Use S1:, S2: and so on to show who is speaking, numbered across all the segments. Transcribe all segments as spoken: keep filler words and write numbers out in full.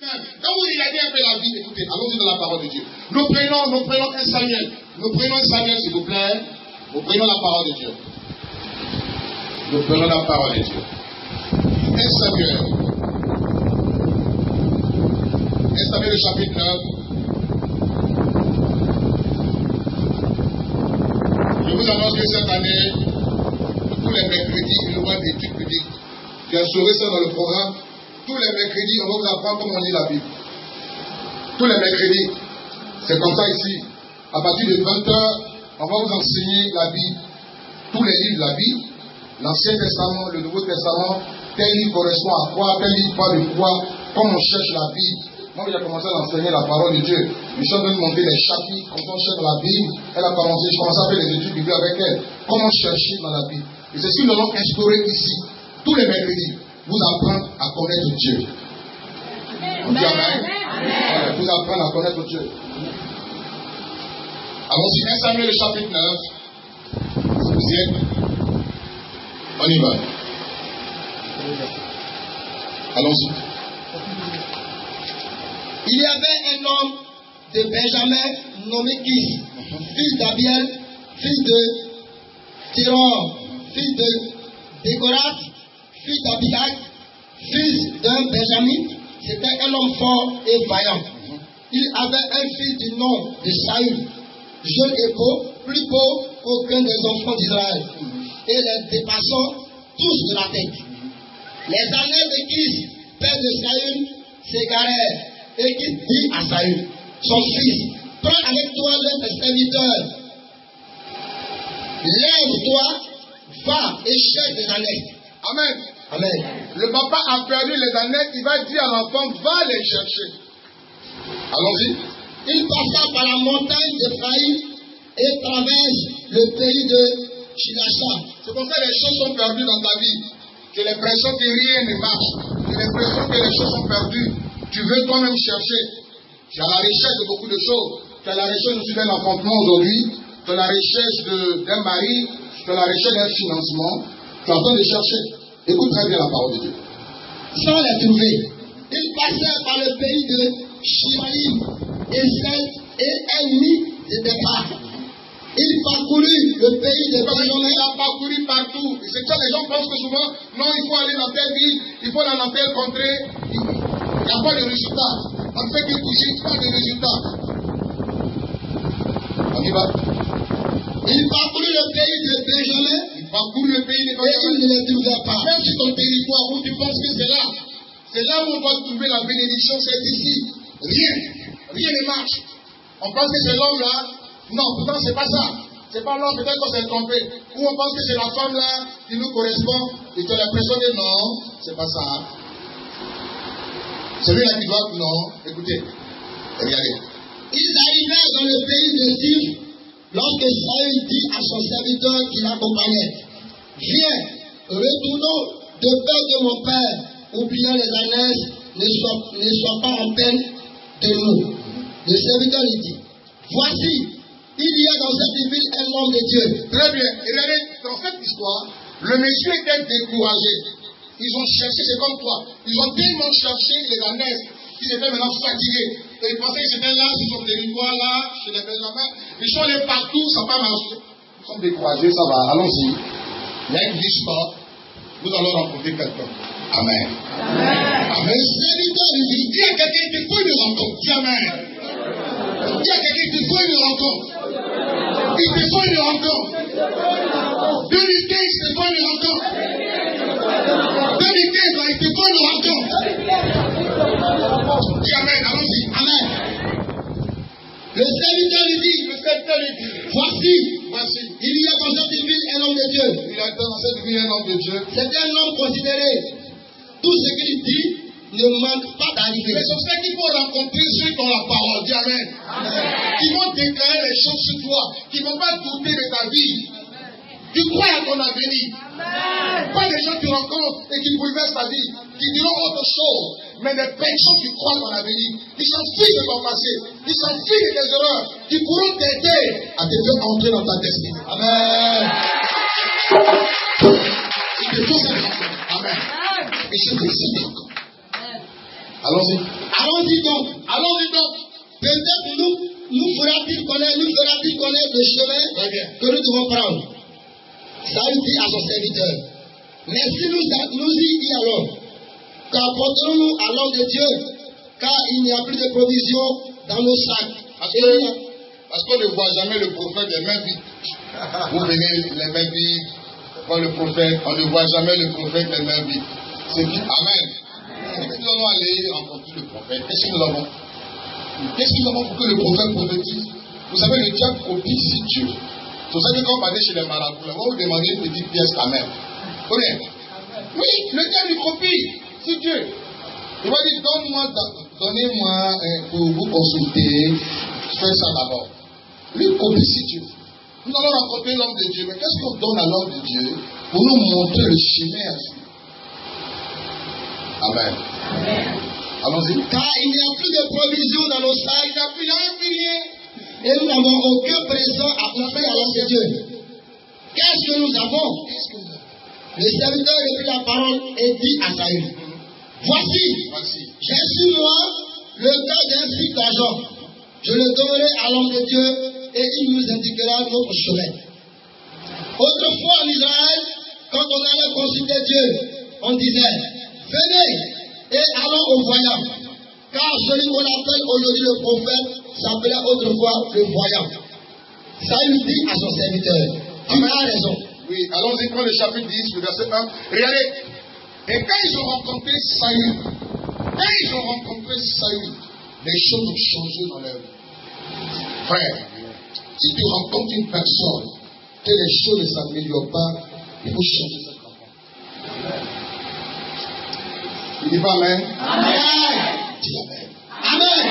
S1: Quand vous regardez un peu la vie, écoutez, allons-y dans la parole de Dieu. Nous prenons, nous prenons un Samuel. Nous prenons un Samuel, s'il vous plaît. Nous prenons la parole de Dieu. Nous prenons la parole de Dieu. un Samuel. un Samuel, le chapitre neuf. Je vous annonce que cette année, tous les mercredis, une loi d'études bibliques, j'ai instauré ça dans le programme. Tous les mercredis, on va vous apprendre comment on lit la Bible. Tous les mercredis. C'est comme ça ici. À partir de vingt heures, on va vous enseigner la Bible. Tous les livres de la Bible. L'Ancien Testament, le Nouveau Testament. Tel livre correspond à quoi, tel livre parle de quoi. Comme on cherche la Bible. Moi, j'ai commencé à enseigner la parole de Dieu. Je suis en train de montrer les chapitres. Quand on cherche la Bible, elle a commencé, je commence à faire les études bibliques avec elle. Comment chercher dans la Bible. Et c'est ce que nous allons instaurer ici. Tous les mercredis. Vous apprendre à connaître Dieu. On dit Amen. Amen. Vous apprendre à connaître Dieu. Allons-y, un Samuel, le chapitre neuf. Si vous y êtes, on y va. Allons-y.
S2: Il y avait un homme de Benjamin nommé Kis, fils d'Abiel, fils de Théron, fils de Décorat, fils d'Abilag, fils d'un Benjamin. C'était un homme fort et vaillant. Il avait un fils du nom de Saül, jeune et beau, plus beau qu'aucun des enfants d'Israël, et les dépassant tous de la tête. Les années de Kis, père de Saül, s'égarèrent, et Kis dit à Saül, son fils, prends avec toi l'un des serviteurs, lève-toi, va et cherche des années.
S1: Amen.
S2: Amen.
S1: Le papa a perdu les années, il va dire à l'enfant, va les chercher. Allons-y.
S2: Il passa par la montagne d'Ephraïm et traverse le pays de Shilasha.
S1: C'est comme ça que les choses sont perdues dans ta vie. Tu as l'impression que rien ne marche. Tu as l'impression que les choses sont perdues. Tu veux toi-même chercher. Tu as la recherche de beaucoup de choses. Tu as la recherche aussi d'un enfantement aujourd'hui. Tu as la recherche d'un mari. Tu as la recherche d'un financement. Tu es en train de chercher. Écoute très bien la parole de Dieu.
S2: Sans les trouver, il passait par le pays de Shimaïm et Seth et elle mit de départ. Il parcourut le pays de Benjamin.
S1: Il a parcouru partout. Et c'est ça, les gens pensent que souvent, non, il faut aller dans telle ville, il faut aller dans telle contrée. Il n'y a pas de résultat. On ne fait que coucher, pas de résultat. On y va.
S2: Il parcourut le pays de Benjamin.
S1: Il parcourt le pays de
S2: Et
S1: Benjamin.
S2: il ne les trouvait pas.
S1: Même sur ton territoire où tu penses que c'est là, c'est là où on va trouver la bénédiction, c'est ici. Rien. Rien ne marche. On pense que c'est l'homme là. Non, pourtant c'est pas ça. C'est pas l'homme, peut-être qu'on s'est trompé. Ou on pense que c'est la femme là qui nous correspond. Et tu as l'impression que non, c'est pas ça. Celui-là qui doit, non, écoutez, regardez.
S2: Ils arrivèrent dans le pays de Ziph lorsque Saül dit à son serviteur qui l'accompagnait, viens, retournons de peur que mon père ou bien les ânesses ne soient, ne soient pas en peine de nous. Le serviteur lui dit, voici, il y a dans cette ville un homme de Dieu.
S1: Très bien. Et regardez, dans cette histoire, le monsieur était découragé. Ils ont cherché, c'est comme toi. Ils ont tellement cherché les ânesses qu'ils étaient maintenant fatigués. Et ils pensaient que c'était là, sur son territoire, là, chez les Benjamins. Ils sont allés partout, ça n'a pas marché. Ils sont découragés, ça va, allons-y. Il y a une histoire. Nous allons rencontrer quelqu'un. Amen.
S2: Amen.
S1: Amen. Le serviteur lui dit, il y a quelqu'un qui faut une rencontre. Dis Amen. Il y a quelqu'un qui faut une rencontre. Il te faut une rencontre. deux mille quinze, il te faut une rencontre. deux mille quinze, il te faut une rencontre. Dis Amen, allons-y.
S2: Amen. Le serviteur lui dit,
S1: Le serviteur lui dit,
S2: voici,
S1: voici,
S2: il y a dans cette ville un homme de Dieu.
S1: il a dans cette vie un homme de Dieu.
S2: C'est un homme considéré. Tout ce qu'il dit ne manque pas d'arriver.
S1: Mais c'est ça qu'il faut rencontrer ceux qui ont la parole. Dis Amen.
S2: Amen.
S1: Qui vont déclarer les choses sur toi. Qui ne vont pas douter de ta vie. Tu crois à ton avenir.
S2: Amen.
S1: Pas des gens qui rencontrent et qui bouleversent ta vie. Qui diront autre chose. Mais des personnes qui croient à ton avenir. Ils s'en fichent de ton passé. Ils s'en fichent de tes erreurs. Qui pourront t'aider à te faire entrer dans ta destinée. Amen. Il te faut cette rencontre. Amen. Et je te dis encore. Allons-y.
S2: Allons-y donc.
S1: Allons-y donc.
S2: Peut-être nous, nous fera-t-il connaître, nous fera-t-il connaître le chemin que nous devons prendre. Saül dit à son serviteur, mais si nous, nous y allons, qu'apporterons-nous à l'homme de Dieu, car il n'y a plus de provisions dans nos sacs.
S1: Parce que, parce qu'on ne voit jamais le prophète les mains vides. Vous venez les mains vides, voir le prophète, on ne voit jamais le prophète les mains vides. C'est qui? Amen. C'est que nous allons aller rencontrer le prophète. Qu'est-ce que nous avons? Qu'est-ce que nous avons pour que le prophète prophétise? Vous savez, le diable copie si Dieu. C'est pour ça que quand on va aller chez les marabouts, là, on va vous demander une petite pièce quand même. Vous voyez? Oui, le diable il copie si Dieu. Il va dire, donne-moi, donnez-moi hein, pour vous consulter, faites ça d'abord. Lui copie si Dieu. Nous allons rencontrer l'homme de Dieu, mais qu'est-ce qu'on donne à l'homme de Dieu pour nous montrer le chemin à suivre? Amen. Amen. Allons-y.
S2: Car il n'y a plus de provisions dans nos sacs, il n'y a plus rien. Et nous n'avons aucun présent à offrir à l'homme de Dieu. Qu'est-ce que nous avons? Le serviteur reprit la parole et dit à Saül, voici,
S1: Voici.
S2: j'ai sur moi le cas d'un cycle d'argent. Je le donnerai à l'homme de Dieu et il nous indiquera notre chemin. Autrefois en Israël, quand on allait consulter Dieu, on disait, venez et allons au voyant. Car celui qu'on appelle aujourd'hui le prophète s'appelait autrefois le voyant. Saül dit à son serviteur, tu as raison.
S1: Oui, allons-y, prends le chapitre dix, le verset un. Regardez. Et quand ils ont rencontré Saül, quand ils ont rencontré Saül, les choses ont changé dans leur vie. Frère, si tu rencontres une personne, que les choses ne s'améliorent pas, il faut changer cette rencontre. Il dit pas Amen?
S2: Amen.
S1: Dis Amen.
S2: Amen.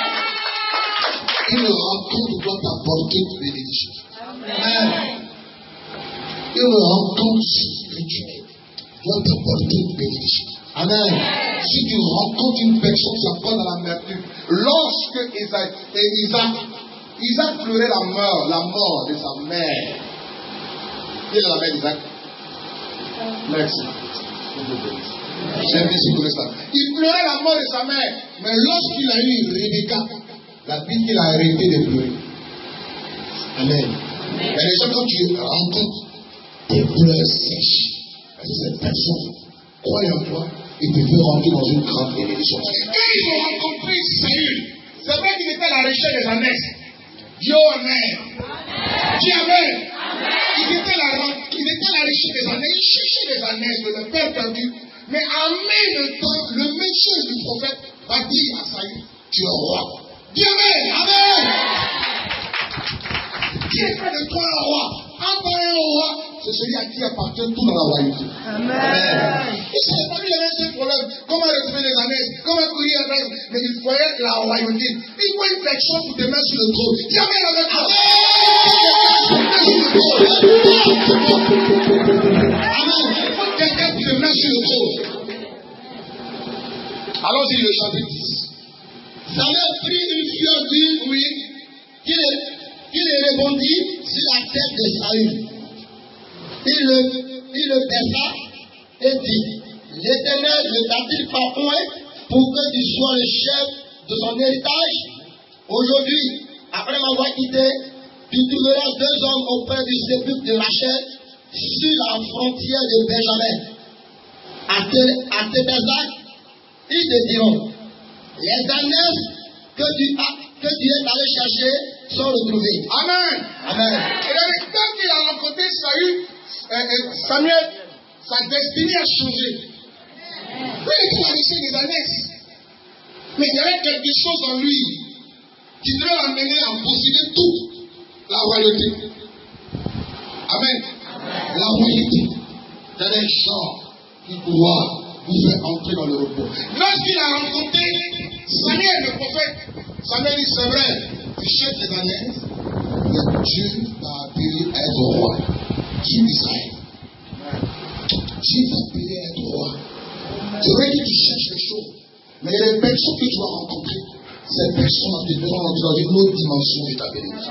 S1: Une rencontre doit t'apporter une bénédiction.
S2: Amen.
S1: Une rencontre spirituelle doit t'apporter une bénédiction.
S2: Amen.
S1: Si tu rencontres une personne, tu apprends dans l'amertume. Lorsque Isaac, Isaac, Isaac pleurait la mort, la mort de sa mère. Qui est la mère d'Isaac? Merci. J'aime bien ce que ça. Il pleurait la mort de sa mère. Mais lorsqu'il a eu Rebecca, la Bible qu'il a arrêté de pleurer. Amen. Mais les gens, quand tu rencontres des pleurs sèches, cette personne croit en toi et te fait rentrer dans une grande bénédiction. Quand ils ont rencontré Saül, c'est vrai qu'il était à la recherche des annexes. Dieu Amen. Dieu Amen. Il était à la, il était à la recherche des annexes. Il cherchait des annexes de le père perdu. Mais en même temps, le message du prophète va dire à Saül, tu es roi. Dieu Amen. Amen. Qui est fait de toi un roi? Un pareil roi, c'est celui à qui appartient tout dans la royauté. Amen. Amen. Et ça n'est pas lui, il avait ce problème. Comment retrouver les annexes? Comment courir avec? Mais il fallait la royauté. Il faut une personne pour te mettre sur le trône. Dis Amen avec toi. Amen. Il faut quelqu'un pour te mettre sur le trône. Allons-y, le chapitre dix.
S2: Saül prit une fleur d'huile, oui, qui le, qui le répondit sur la tête de Saül. Il le, il le baissa et dit, l'Éternel ne t'a-t-il pas point pour que tu sois le chef de son héritage? Aujourd'hui, après m'avoir quitté, tu trouveras deux hommes auprès du sépulcre de Rachel sur la frontière de Benjamin. À Téthésac, ils te diront, les ânesses que tu, as, que tu es allé chercher sont retrouvées.
S1: Amen.
S2: Amen.
S1: Et quand il a rencontré Saül, euh, Samuel, sa destinée a changé. Oui, il a laissé des annexes. Mais il y avait quelque chose en lui qui devait l'amener à posséder toute la royauté. Amen. Amen. La royauté. Il y a des gens qui doivent vous faire entrer dans le repos. Lorsqu'il a rencontré Samuel, le prophète, Samuel dit, c'est vrai, tu cherches des annexes, mais Dieu t'a appelé à être roi. Dieu d'Israël. Dieu t'a appelé à être roi. C'est vrai que tu cherches les choses, mais les personnes que tu vas rencontrer, ces personnes te feront entrer dans une autre dimension de ta bénédiction.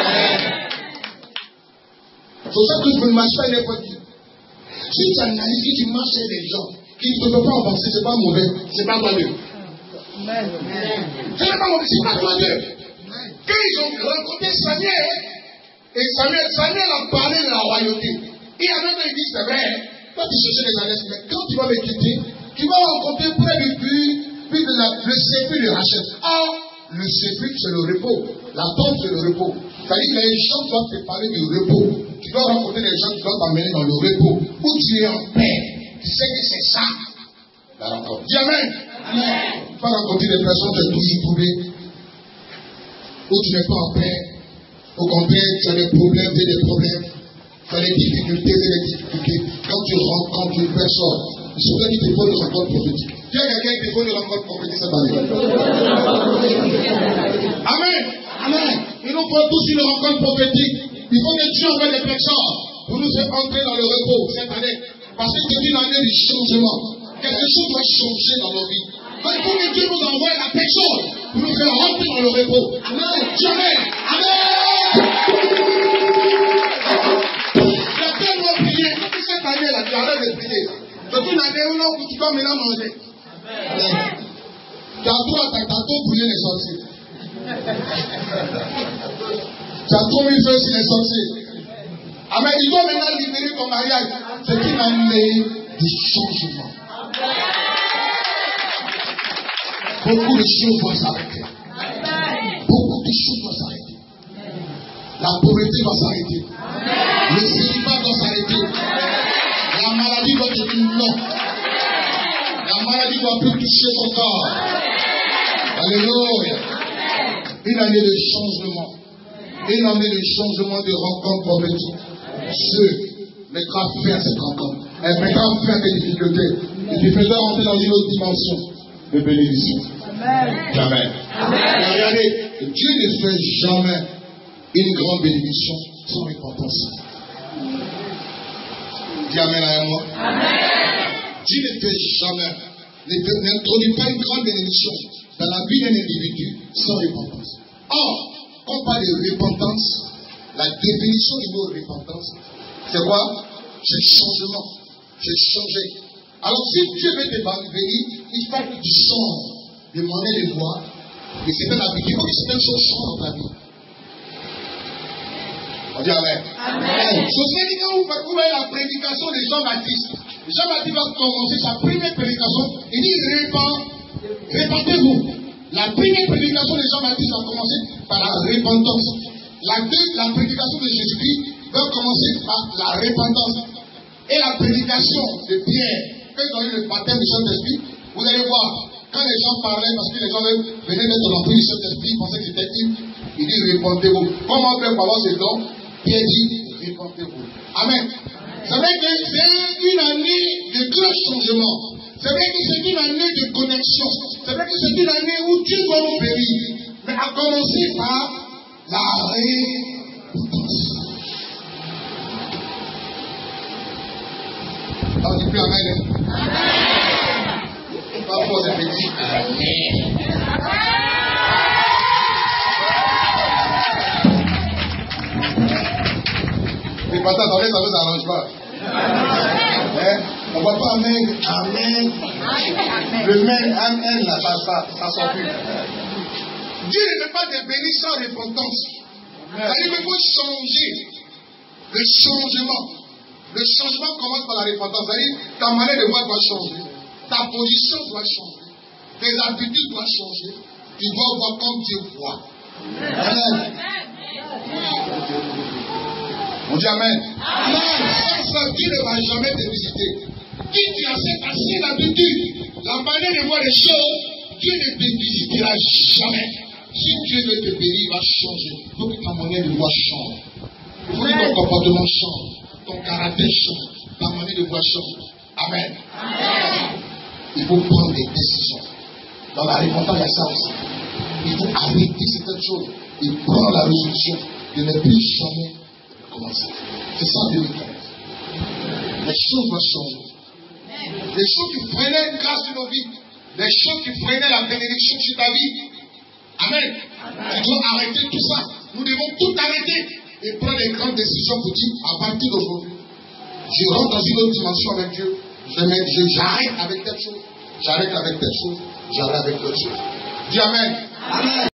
S1: C'est pour ça que je ne marche pas les fois dire. Si tu analyses, si tu marches avec les gens qui ne te peuvent pas avancer, ce n'est pas mauvais, ce n'est pas malheureux. Ce n'est pas mon c'est pas toi Dieu. Quand ils ont rencontré Samuel, et Samuel, Samuel a parlé de la royauté. Et en même temps, il dit, c'est vrai, toi tu cherches les alliances, mais quand tu vas me quitter, tu vas rencontrer près du puits, puis de la, le sépulcre de Rachel. Ah, le sépulcre, c'est le repos. La tombe, c'est le repos. C'est-à-dire que les gens doivent te parler du repos. Tu dois rencontrer les gens qui doivent t'amener dans le repos, où tu es en paix. Tu sais que c'est ça, la rencontre. Dis Amen. Amen. Tu vas rencontrer des personnes qui sont toujours troublées, où tu n'es pas en paix. Au contraire, tu as des problèmes et des problèmes. Tu as des difficultés et des difficultés. Quand tu rencontres une personne, il se plaît qu'il te faut une rencontre prophétique. Il y a quelqu'un qui te faut une rencontre prophétique cette année. Amen. Amen. Il nous faut tous une rencontre prophétique. Il faut que Dieu envoie des personnes pour nous faire entrer dans le repos cette année. Parce que c'est une année du changement. Quelque chose doit changer dans nos vies. Mais il faut que Dieu nous envoie la personne pour nous faire rentrer dans le repos. Amen. Amen. Amen. Il y a tellement prié. Cette année, là, tu arrêtes de prier. C'est une année où tu dois maintenant manger. Amen. Tu as tout à tantôt brûler les sorciers. Tu as tout mis feu sur les sorciers. Amen. Il doit maintenant libérer ton mariage. C'est une année de changement. Beaucoup de choses doivent s'arrêter. Beaucoup de choses doivent s'arrêter. La pauvreté va s'arrêter. Le célibat doit s'arrêter. La maladie doit devenir non. La maladie doit plus toucher son corps. Alléluia. Une année de changement. Une année de changement, de rencontre prophétique. Dieu mettra fin à cette rencontre. Elle mettra fin à tes difficultés. Et tu faisais rentrer dans une autre dimension de bénédiction. Amen. Jamais. Amen. Regardez, Dieu ne fait jamais une grande bénédiction sans repentance. Dis Amen à moi. Amen. Dieu ne fait jamais, n'introduit pas une grande bénédiction dans la vie d'un individu sans repentance. Or, quand on parle de repentance, la définition du mot repentance, c'est quoi? C'est changement. C'est changer. Alors, si Dieu veut te bénir, il faut que tu changes de manière de voir, de certaines habitudes, il faut que certaines choses changent dans ta vie. On dit Amen. Amen. Ce serait quand vous voyez la prédication de Jean-Baptiste. Jean-Baptiste va commencer sa première prédication. Il dit répentez-vous. La première prédication de Jean-Baptiste va commencer par la repentance. La, deux, la prédication de Jésus-Christ va commencer par la repentance. Et la prédication de Pierre, quand ils ont eu le baptême du Saint-Esprit, vous allez voir, quand les gens parlaient, parce que les gens venaient d'être remplis du Saint-Esprit, ils pensaient que c'était une, il dit répentez-vous. Comment faire par ce don? Pierre dit répentez-vous. Amen. C'est vrai que c'est une année de grand changement. C'est vrai que c'est une année de connexion. C'est vrai que c'est une année où Dieu doit nous bénir. Mais à commencer par la repentance. On dit plus Amen. Amen. Pas pour les petits. Amen. Les patates, attendez, ça ne vous arrange pas. Hein? On ne voit pas Amen. Amen. Le même Amen, là, ça, ça, ça sort plus. Dieu ne fait pas de bénir sans repentance. C'est-à-dire qu'il faut changer. Le changement. Le changement commence par la repentance. C'est-à-dire ta manière de voir doit changer. Ta position doit changer. Tes habitudes doivent changer. Tu dois voir comme Dieu voit. Amen. On dit Amen. Amen. Sans ça, Dieu ne va jamais te visiter. Si tu as cette ancienne habitude, la manière de voir les choses, Dieu ne te visitera jamais. Si Dieu veut te bénir, il va changer. Il faut que ta manière de voir change. Il faut que ton comportement change. Ton caractère change. Ta manière de voir change. Amen. Amen. Il faut prendre des décisions. Dans la repentance, il y a ça aussi. Il faut arrêter certaines choses et prendre la résolution de ne plus jamais commencer. C'est ça Dieu veut faire. Les choses doivent changer. Les choses qui freinaient grâce sur nos vies, les choses qui freinaient la bénédiction sur ta vie. Amen. Amen. Tu dois arrêter tout ça. Nous devons tout arrêter et prendre les grandes décisions pour dire à partir d'aujourd'hui, je rentre dans une autre dimension avec Dieu. Je, je, j'arrête avec telle chose, j'arrête avec telle chose, j'arrête avec telle chose. Dis Amen.
S2: Amen.